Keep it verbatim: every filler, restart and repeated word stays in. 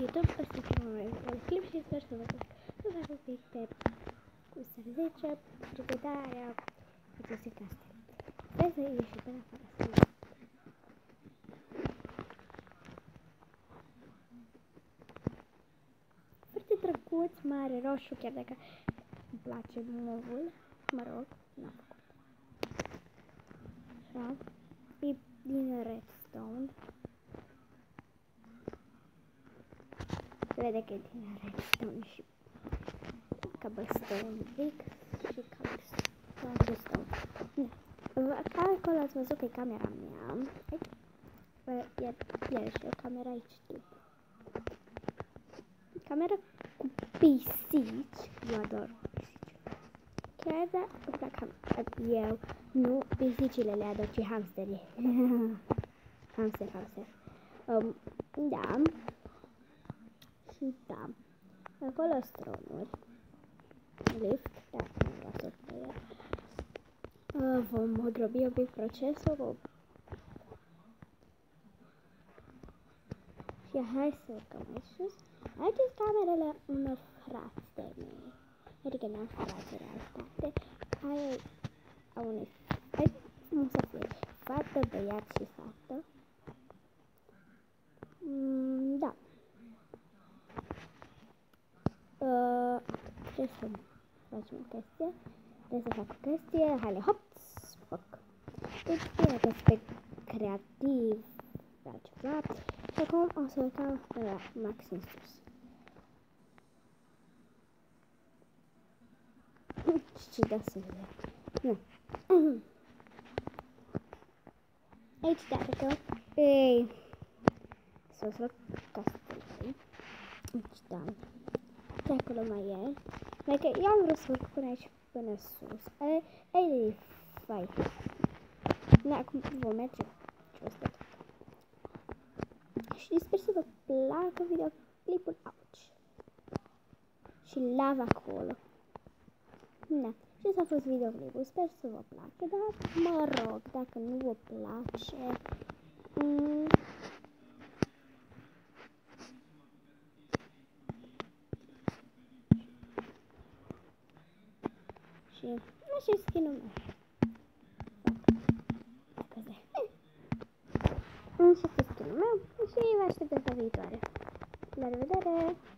YouTube, ăsta e primul meu clip și sper să vă să fac un pic pe cum să zice, pregătarea cu chestii astea. Sper să ieși până afară să văd. Foarte drăguț, mare, roșu, chiar dacă îmi place movul, mă rog, n-am făcut. Așa, e din redstone. Se vede că e din redstone și cobblestone un pic și cobblestone. Da. Ca acolo ați văzut că e camera mea. Iar, iar și o cameră aici după. Camera cu pisici. Eu ador pisici. Chiar da, îmi plac eu. Nu pisicile le ador, ci hamsterii. hamster, hamster. Um, da. Și da. Acolo stronuri. Lift. Da, nu vreau să pe el. Uh, vom grăbi un pic procesul. Și hai să urcăm mai sus. Aici sunt camerele unor frați de mei. Adică n-am frați realitate. Aia a unei fete. Nu să fie fată, băiat și fată. Mm, da. Uh, ce să facem o chestie? Trebuie să fac o chestie. Hai, hop, spoc. Deci, dacă pe creativ, la ceva. Și acum o să urcăm pe la maxim sus. Și da să vedem. Nu. Aici, dacă ei să fac castelul. Aici, da. De acolo mai e. Like, eu am vrut să urc până aici, până sus. Ei, fai. Da, acum vom merge jos de tot. Și sper să vă placă videoclipul aici. Și lava acolo. Da. Și asta a fost videoclipul. Sper să vă placă, dar mă rog, dacă nu vă place... Mm, și așa e skin-ul meu. Și asta e skin-ul meu și vă aștept data viitoare. La revedere!